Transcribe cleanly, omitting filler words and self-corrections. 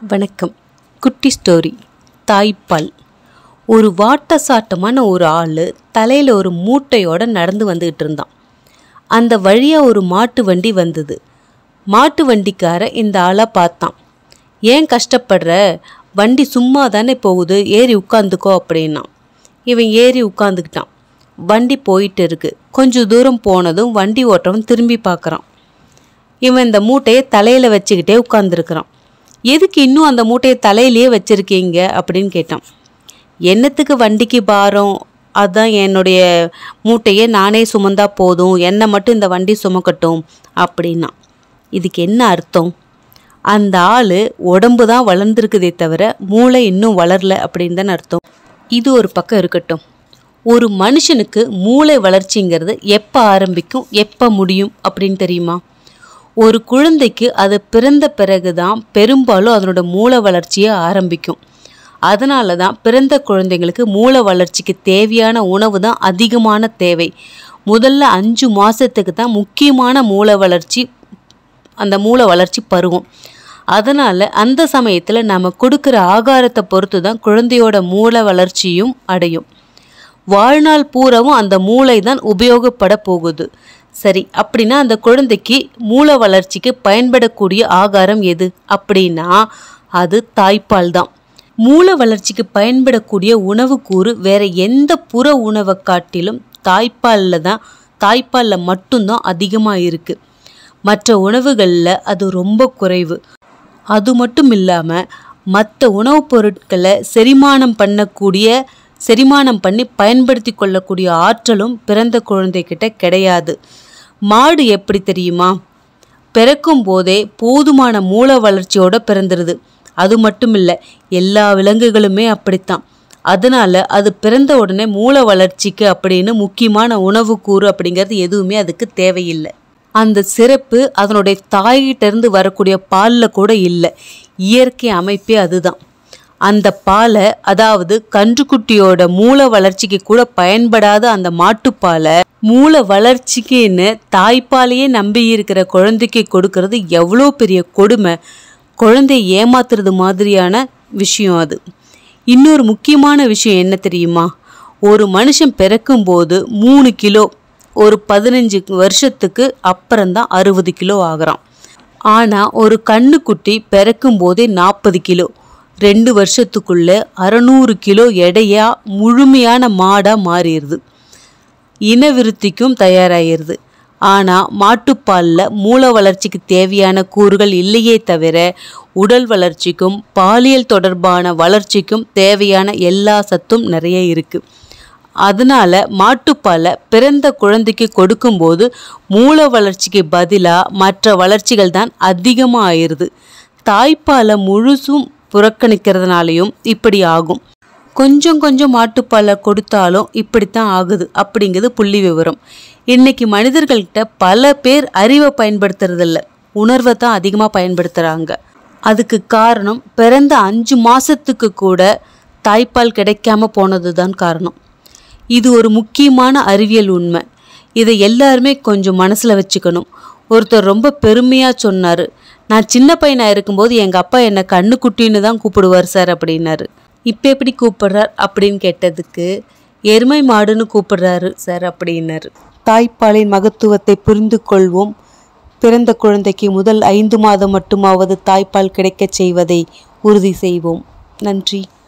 வணக்கம். குட்டி ஸ்டோரி. தாய்ப்பால். ஒரு வாட்டசாட்டமான ஒரு ஆள் தலையில் ஒரு மூட்டையோடு நடந்து வந்துக்கிட்டு இருந்தான். அந்த வழியாக ஒரு மாட்டு வண்டி வந்தது. மாட்டு வண்டிக்கார இந்த ஆளை பார்த்தான். ஏன் கஷ்டப்படுற, வண்டி சும்மா தானே போகுது, ஏறி உட்காந்துக்கோ அப்படின்னா. இவன் ஏறி உட்காந்துக்கிட்டான். வண்டி போயிட்டு இருக்கு. கொஞ்சம் தூரம் போனதும் வண்டி ஓட்டுறவன் திரும்பி பார்க்குறான். இவன் இந்த மூட்டையை தலையில் வச்சுக்கிட்டே உட்காந்துருக்கிறான். எதுக்கு இன்னும் அந்த மூட்டையை தலையிலேயே வச்சுருக்கீங்க அப்படின்னு கேட்டான். என்னத்துக்கு வண்டிக்கு பாரம், அதுதான் என்னுடைய மூட்டையை நானே சுமந்தா போதும், என்னை மட்டும் இந்த வண்டி சுமக்கட்டும் அப்படின்னா. இதுக்கு என்ன அர்த்தம்? அந்த ஆள் உடம்பு தான் வளர்ந்துருக்குதே தவிர மூளை இன்னும் வளரல அப்படின்னு தானே அர்த்தம். இது ஒரு பக்கம் இருக்கட்டும். ஒரு மனுஷனுக்கு மூளை வளர்ச்சிங்கிறது எப்போ ஆரம்பிக்கும், எப்போ முடியும் அப்படின்னு தெரியுமா? ஒரு குழந்தைக்கு அது பிறந்த பிறகு தான் பெரும்பாலும் அதனோட மூளை வளர்ச்சியை ஆரம்பிக்கும். அதனால தான் பிறந்த குழந்தைங்களுக்கு மூளை வளர்ச்சிக்கு தேவையான உணவு தான் அதிகமான தேவை. முதல்ல 5 மாதத்துக்கு தான் முக்கியமான அந்த மூளை வளர்ச்சி பருவம். அதனால் அந்த சமயத்தில் நம்ம கொடுக்குற ஆகாரத்தை பொறுத்து தான் குழந்தையோட மூளை வளர்ச்சியும் அடையும். வாழ்நாள் பூராவும் அந்த மூளை தான் உபயோகப்பட போகுது. சரி, அப்படின்னா அந்த குழந்தைக்கு மூளை வளர்ச்சிக்கு பயன்படக்கூடிய ஆகாரம் எது அப்படின்னா அது தாய்ப்பால் தான். மூளை வளர்ச்சிக்கு பயன்படக்கூடிய உணவு கூறு வேற எந்த புற உணவை காட்டிலும் தாய்ப்பாலில் மட்டும்தான் அதிகமாக இருக்குது. மற்ற உணவுகளில் அது ரொம்ப குறைவு. அது மட்டும் இல்லாமல் மற்ற உணவுப் பொருட்களை செரிமானம் பண்ணி பயன்படுத்தி கொள்ளக்கூடிய ஆற்றலும் பிறந்த குழந்தைகிட்ட கிடையாது. மாடு எப்படி தெரியுமா? பிறக்கும் போதே போதுமான மூளை வளர்ச்சியோடு பிறந்துருது. அது மட்டும் இல்லை, எல்லா விலங்குகளுமே அப்படித்தான். அதனால் அது பிறந்த உடனே மூளை வளர்ச்சிக்கு அப்படின்னு முக்கியமான உணவு கூறு அப்படிங்கிறது எதுவுமே அதுக்கு தேவையில்லை. அந்த சிறப்பு அதனுடைய தாயிட்டிருந்து வரக்கூடிய பாலில் கூட இல்லை. இயற்கை அமைப்பே அதுதான். அந்த பாலை, அதாவது கன்றுக்குட்டியோட மூளை வளர்ச்சிக்கு கூட பயன்படாத அந்த மாட்டுப்பாலை மூளை வளர்ச்சிக்குன்னு தாய்ப்பாலையே நம்பி இருக்கிற குழந்தைக்கு கொடுக்கறது எவ்வளோ பெரிய கொடுமை. குழந்தையை ஏமாத்துறது மாதிரியான விஷயம் அது. இன்னொரு முக்கியமான விஷயம் என்ன தெரியுமா? ஒரு மனுஷன் பிறக்கும்போது 3 கிலோ, ஒரு 15 வருஷத்துக்கு அப்புறம்தான் 60 கிலோ ஆகிறான். ஆனால் ஒரு கண்ணுக்குட்டி பிறக்கும்போதே 40 கிலோ, 2 வருஷத்துக்குள்ள 600 கிலோ எடையா முழுமையான மாடாக மாறிடுது. இனவிருத்திக்கும் தயாராகிடுது. ஆனால் மாட்டுப்பாலில் மூளை வளர்ச்சிக்கு தேவையான கூறுகள் இல்லையே தவிர உடல் வளர்ச்சிக்கும் பாலியல் தொடர்பான வளர்ச்சிக்கும் தேவையான எல்லா சத்தும் நிறைய இருக்குது. அதனால் மாட்டுப்பாலை பிறந்த குழந்தைக்கு கொடுக்கும்போது மூளை வளர்ச்சிக்கு பதிலாக மற்ற வளர்ச்சிகள் தான் அதிகமாக ஆயிடுது. தாய்ப்பாலை முழுசும் புறக்கணிக்கிறதுனாலையும் இப்படி ஆகும். கொஞ்சம் மாட்டுப்பாலை கொடுத்தாலும் இப்படித்தான் ஆகுது அப்படிங்கிறது புள்ளி விவரம். இன்னைக்கு மனிதர்கள்கிட்ட பல பேர் அறிவை பயன்படுத்துறதில்ல, உணர்வை தான் அதிகமாக பயன்படுத்துகிறாங்க. அதுக்கு காரணம் பிறந்த 5 மாதத்துக்கு கூட தாய்ப்பால் கிடைக்காம போனது தான் காரணம். இது ஒரு முக்கியமான அறிவியல் உண்மை. இதை எல்லாருமே கொஞ்சம் மனசில் வச்சுக்கணும். ஒருத்தர் ரொம்ப பெருமையாக சொன்னார், நான் சின்ன பையனாக இருக்கும்போது எங்கள் அப்பா என்னை கண்ணுக்குட்டின்னு தான் கூப்பிடுவார் சார் அப்படின்னாரு. இப்போ எப்படி கூப்பிடுறார் அப்படின்னு கேட்டதுக்கு எருமை மாடுன்னு கூப்பிடுறாரு சார் அப்படின்னாரு. தாய்ப்பாலின் மகத்துவத்தை புரிந்து கொள்வோம். பிறந்த குழந்தைக்கு முதல் 5 மாதம் மட்டுமாவது தாய்ப்பால் கிடைக்கச் செய்வதை உறுதி செய்வோம். நன்றி.